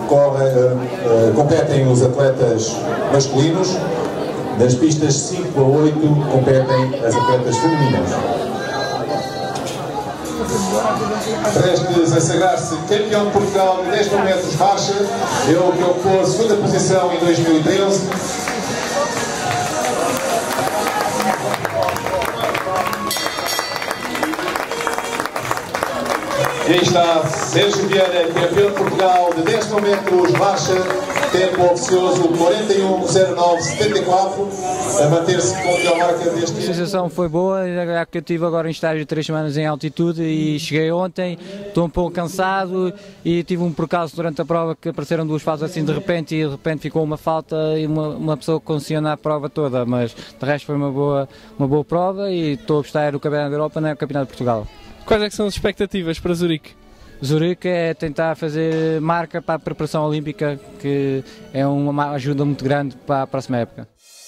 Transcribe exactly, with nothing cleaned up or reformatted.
corre, uh, competem os atletas masculinos. Das pistas cinco a oito competem as atletas femininas. Prestes a sagrar-se campeão de Portugal de dez mil metros marcha, ele que ocupou a segunda posição em dois mil e treze. E aí está Sérgio Vieira, campeão de Portugal de dez mil metros marcha, tempo oficioso quarenta e um zero nove setenta e quatro, a manter-se com a melhor marca deste ano. A sensação foi boa, já que eu estive agora em estágio de três semanas em altitude e cheguei ontem, estou um pouco cansado e tive um percalço durante a prova que apareceram duas faltas assim de repente e de repente ficou uma falta e uma, uma pessoa que condiciona a prova toda, mas de resto foi uma boa, uma boa prova e estou a gostar do Campeonato da Europa, não é o Campeonato de Portugal. Quais é que são as expectativas para Zurique? Zurique é tentar fazer marca para a preparação olímpica, que é uma ajuda muito grande para a próxima época.